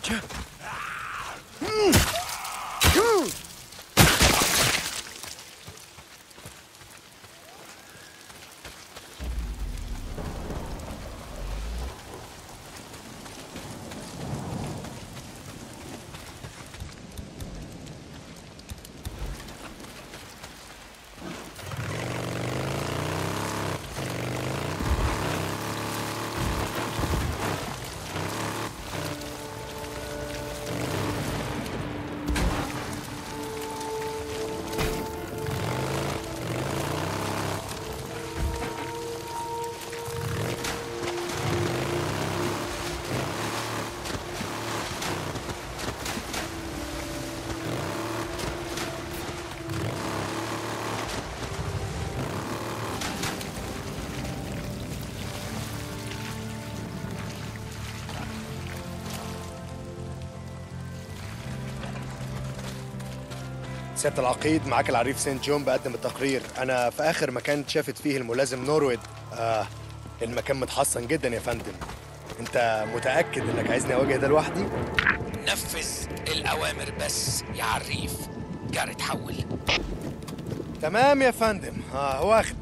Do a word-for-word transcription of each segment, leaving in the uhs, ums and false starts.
سيادة العقيد، معاك العريف سينت جون بقدم التقرير. أنا في آخر مكان اتشافت فيه الملازم نورويد. آه المكان متحصن جدا يا فندم. أنت متأكد إنك عايزني أواجه ده لوحدي؟ نفذ الأوامر بس يا عريف. جاري حول. تمام يا فندم. آه واخد.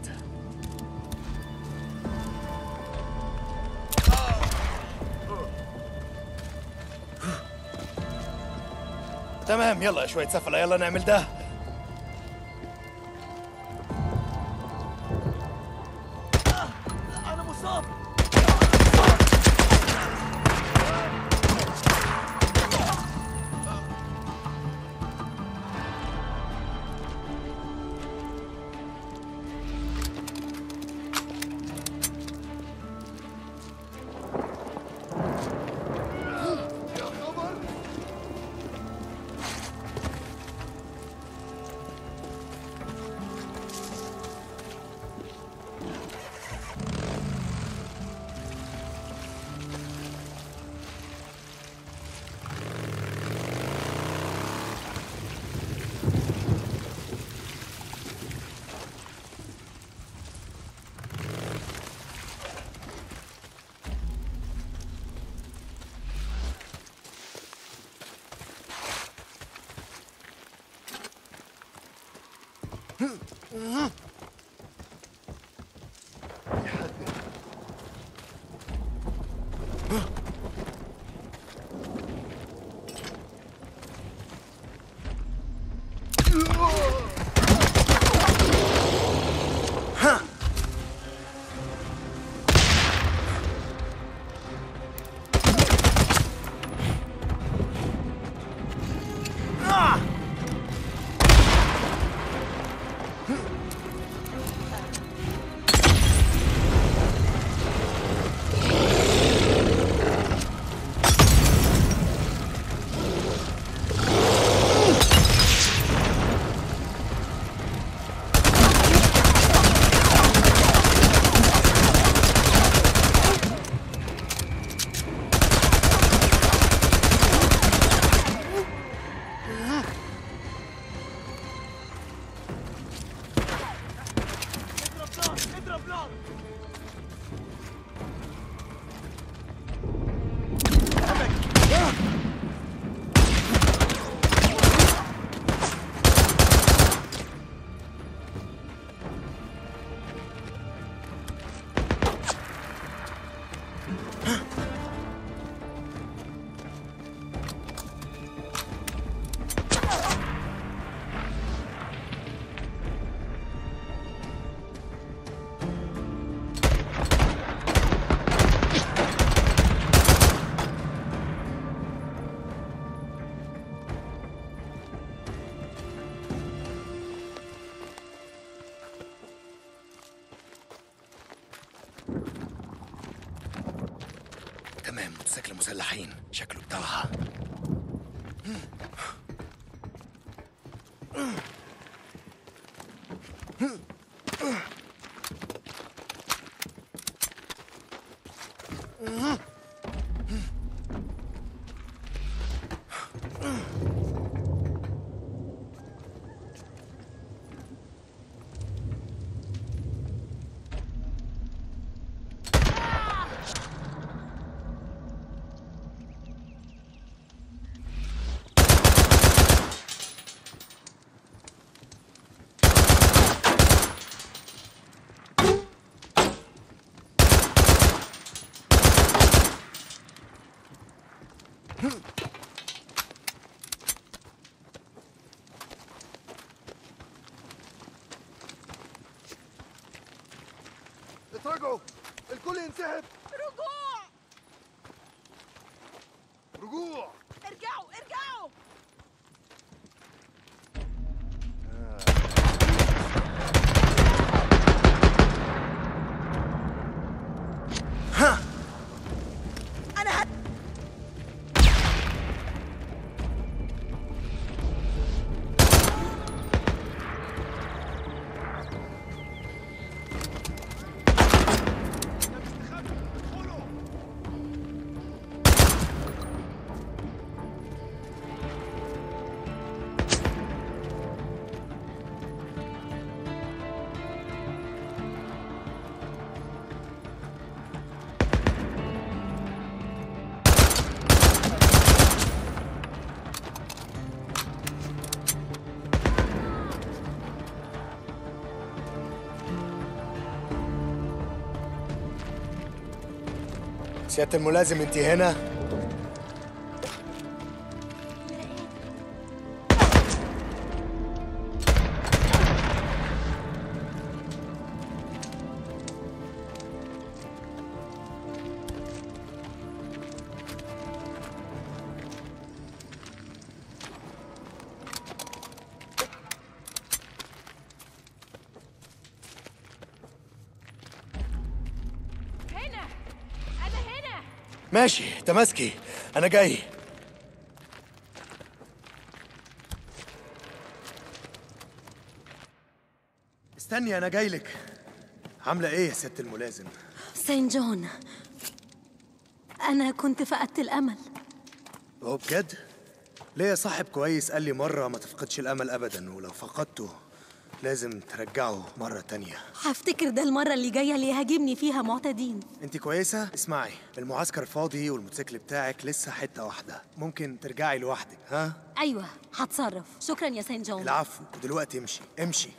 تمام، يلا يا شوية سفلة، يلا نعمل ده. أنا مصاب. تمام، موتوسيكل مسلحين، شكله بتاعها. اتراجعوا، الكل ينسحب. رجوع. رجوع. ارجعوا ارجعوا. ها. انا هت... سيادة الملازم انت هنا؟ ماشي تماسكي، أنا جاي. استني أنا جاي لك. عاملة إيه يا ست الملازم؟ سين جون، أنا كنت فقدت الأمل. هو بجد؟ ليا صاحب كويس قال لي مرة ما تفقدش الأمل أبداً، ولو فقدته لازم ترجعه مرة تانية. هفتكر ده المرة اللي جاية اللي يهاجمني فيها معتدين. انت كويسة؟ اسمعي، المعسكر فاضي والموتوسيكل بتاعك لسه حتة واحدة، ممكن ترجعي لوحدك. ها؟ أيوة هتصرف. شكرا يا سين جون. العفو، ودلوقتي امشي امشي.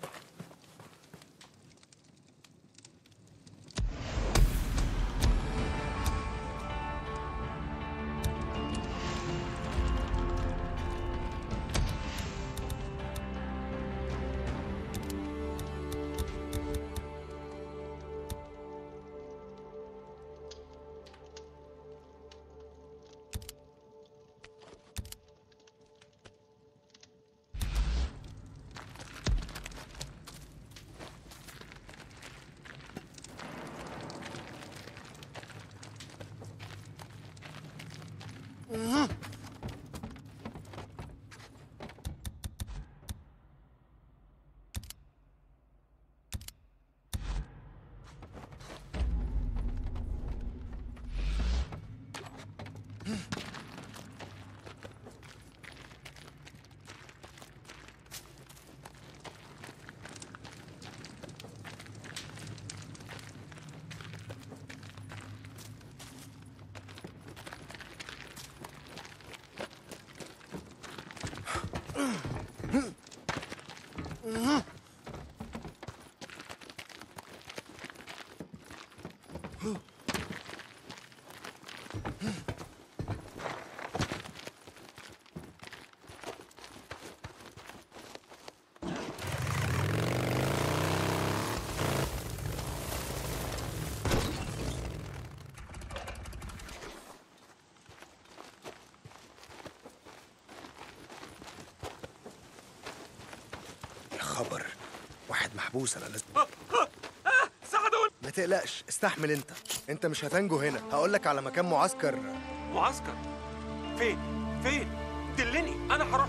خبر، واحد محبوس. انا لازم ساعدوني. ما تقلقش، استحمل. انت انت مش هتنجو هنا. هقول لك على مكان معسكر. معسكر؟ فين؟ فين؟ دلني، انا هروح.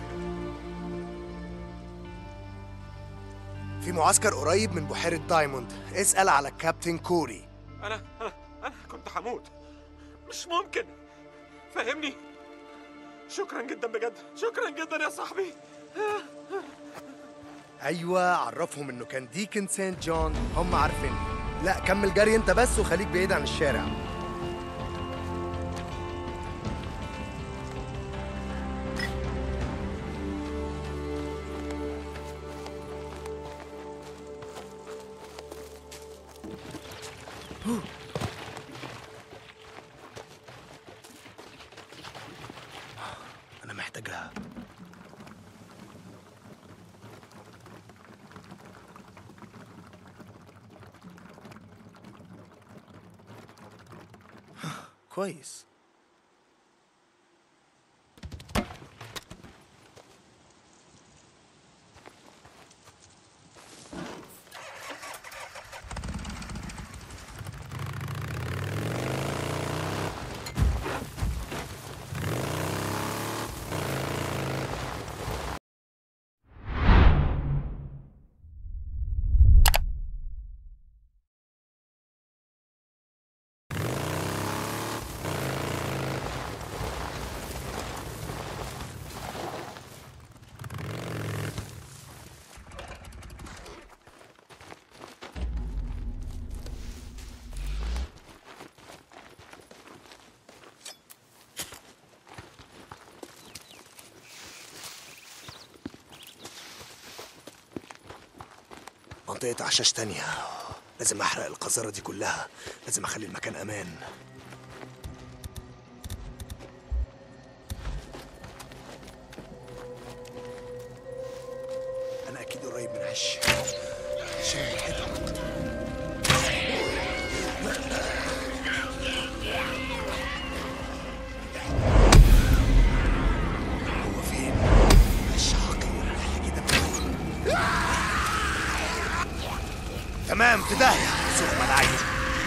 في معسكر قريب من بحيرة دايموند، اسأل على الكابتن كوري. انا انا انا كنت هموت، مش ممكن. فهمني. شكرا جدا بجد، شكرا جدا يا صاحبي. ايوه، عرفهم انه كان ديكن سانت جون، هم عارفيني. لا كمل جري انت بس، وخليك بعيد عن الشارع. محتاجها. كويس. منطقة عشاش تانية. لازم أحرق القذارة دي كلها. لازم أخلي المكان أمان. أنا أكيد قريب من عش. شم ريحتها. هو فين؟ عش حقير. كده تمام. في داهية. شوف ما أنا عايز.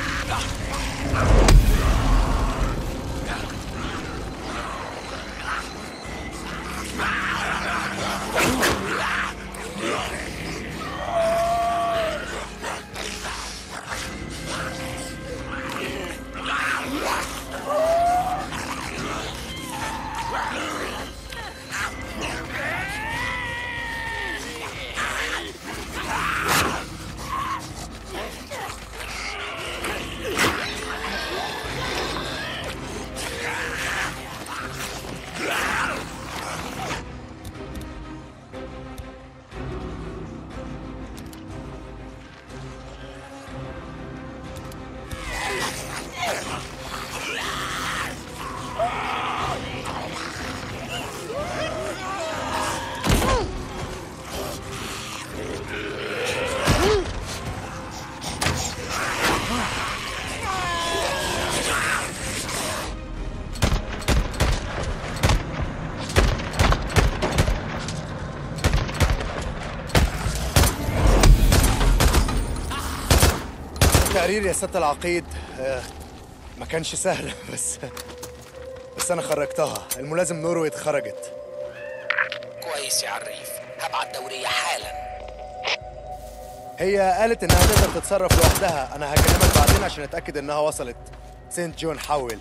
تقرير يا سيادة العقيد. آه، ما كانش سهل بس بس أنا خرجتها. الملازم نورويد خرجت. كويس يا عريف، هبعت دورية حالا. هي قالت إنها تقدر تتصرف لوحدها. أنا هكلمك بعدين عشان أتأكد إنها وصلت سينت جون. حول.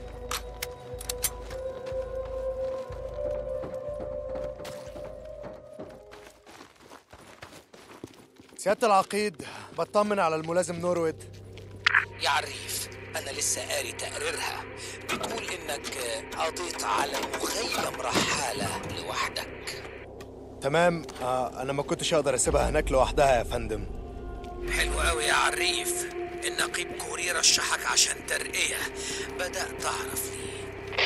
سيادة العقيد، بطمن على الملازم نورويد. يا عريف، أنا لسه قاري تقريرها. بتقول إنك قضيت على مخيم رحالة لوحدك. تمام. آه أنا ما كنتش أقدر أسيبها هناك لوحدها يا فندم. حلو قوي يا عريف. النقيب كوري رشحك عشان ترقية. بدأت أعرف ليه.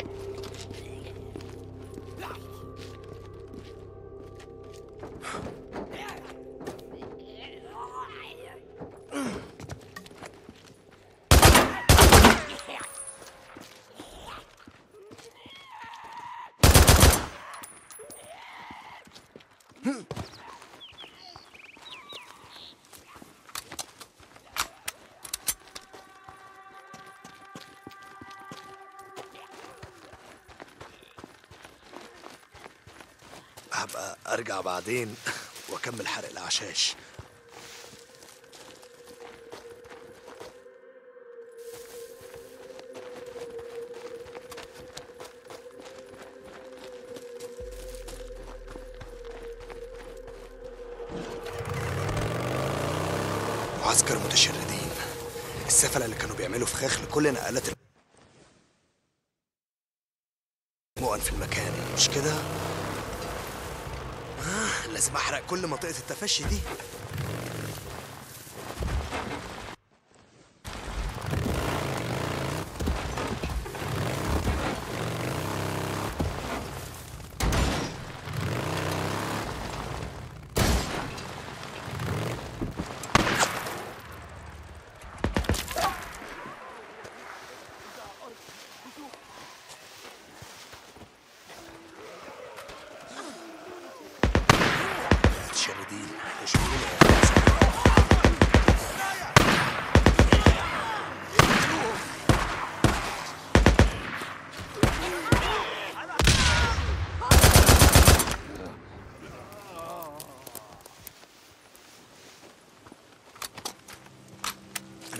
هبقى أرجع بعدين وأكمل حرق الأعشاش. معسكر متشردين. السفلة اللي كانوا بيعملوا فخاخ لكل نقلات المؤن في المكان، مش كده؟ آه لازم أحرق كل منطقة التفشي دي.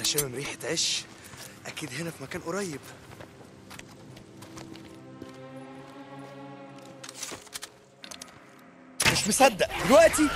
شامم ريحة عش، أكيد هنا في مكان قريب. مش مصدق دلوقتي.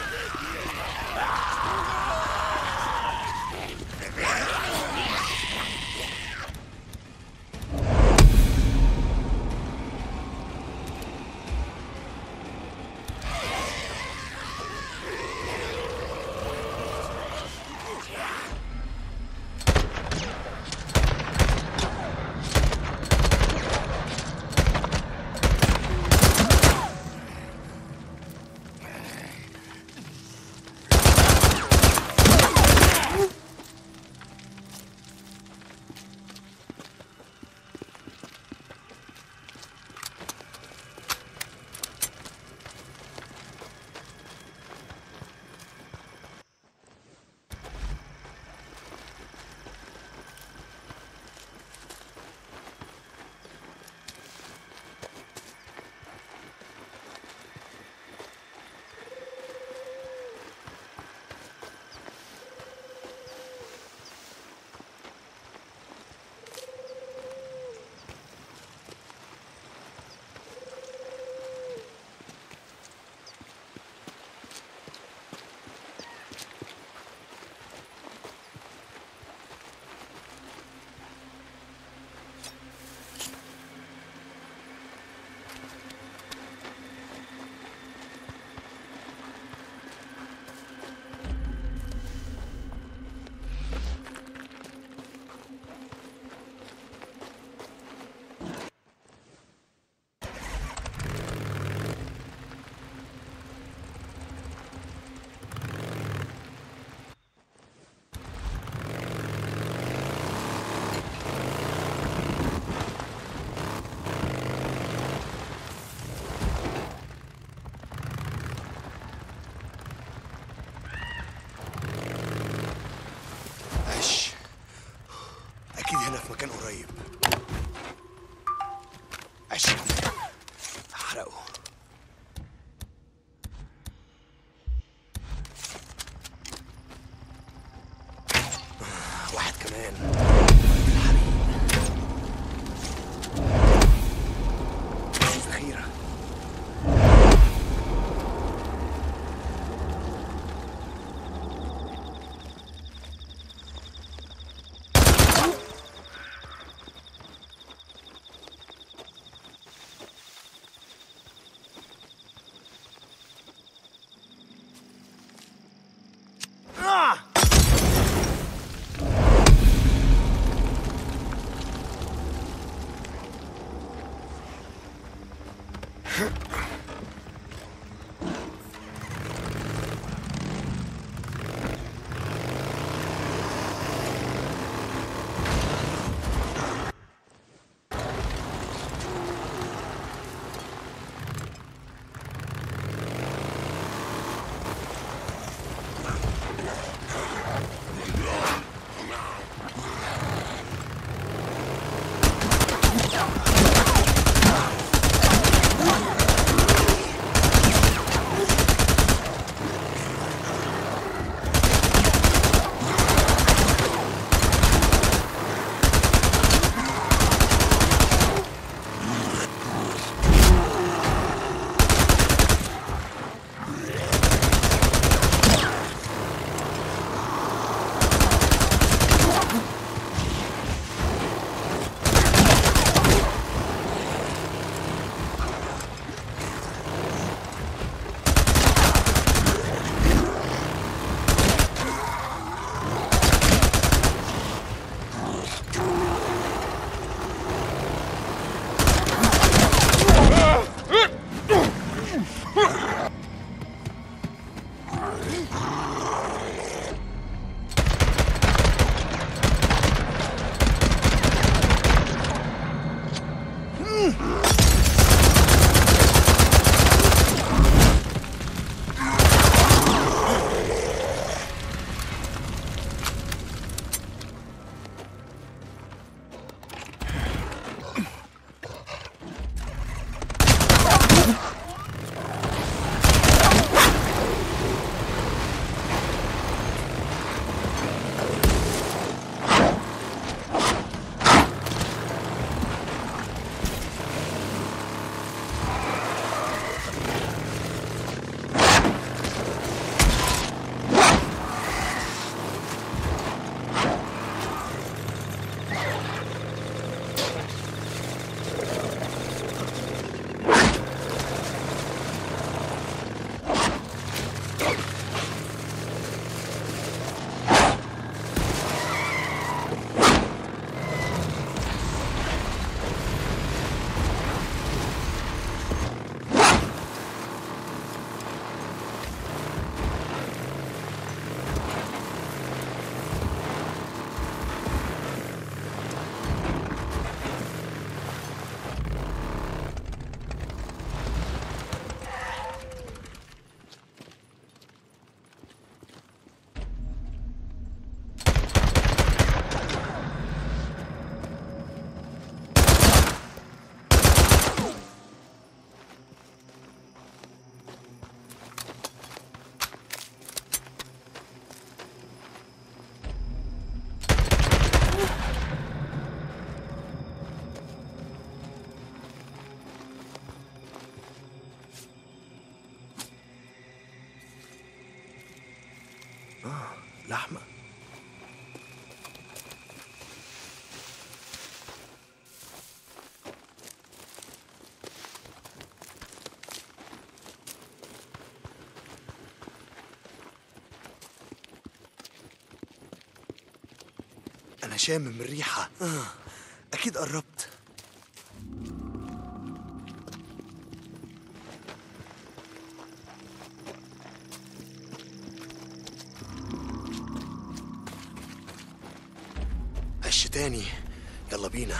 مكان قريب. عشان احرقه. واحد كمان. ذخيرة. لحمة. أنا شامم الريحة. آه. أكيد قربت. هش تاني. يلا بينا.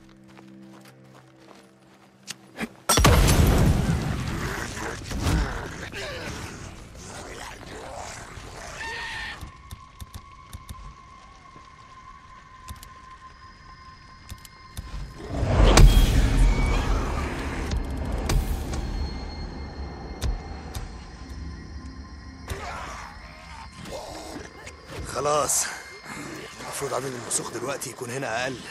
خلاص، المفروض عدد المسوخ دلوقتي يكون هنا أقل.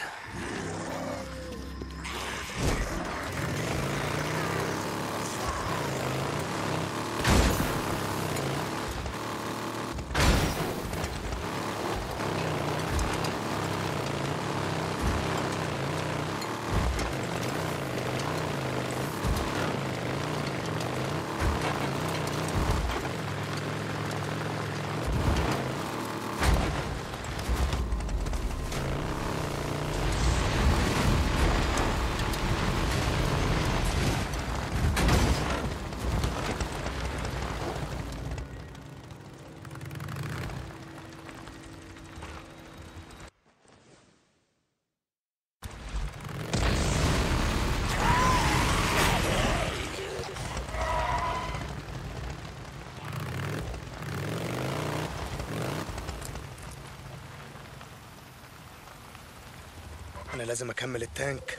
أنا لازم أكمل التانك.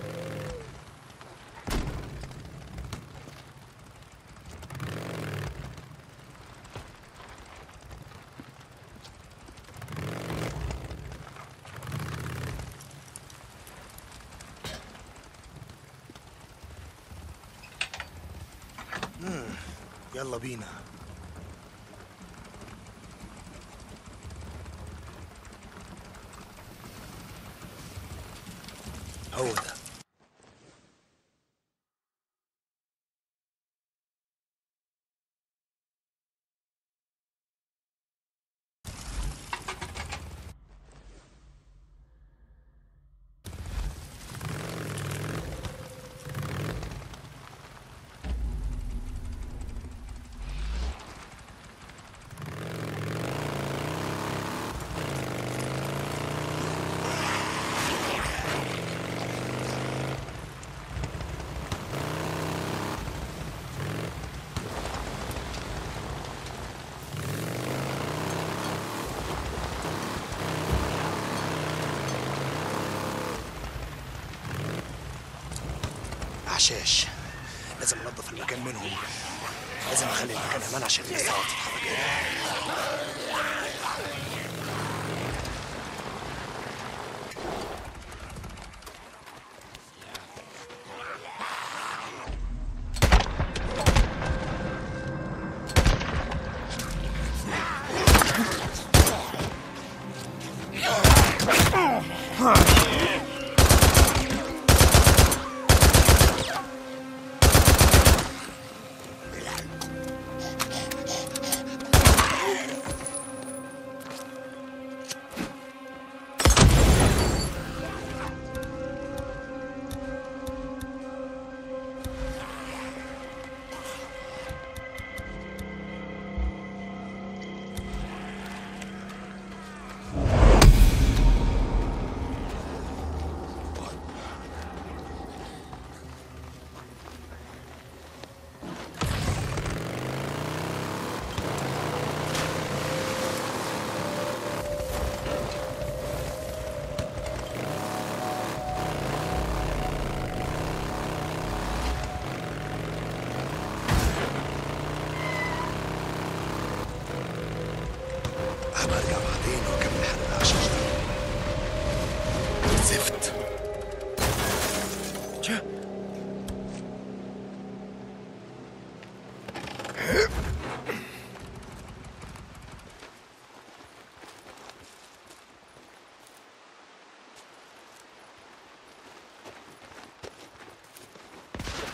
مم. يلا بينا. هو ده. عشاش، لازم انضف المكان منهم. لازم اخلي المكان امان عشان الناس تعرف تتحرك.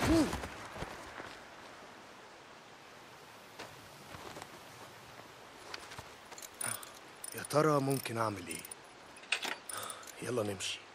يا ترى ممكن اعمل ايه؟ يلا نمشي.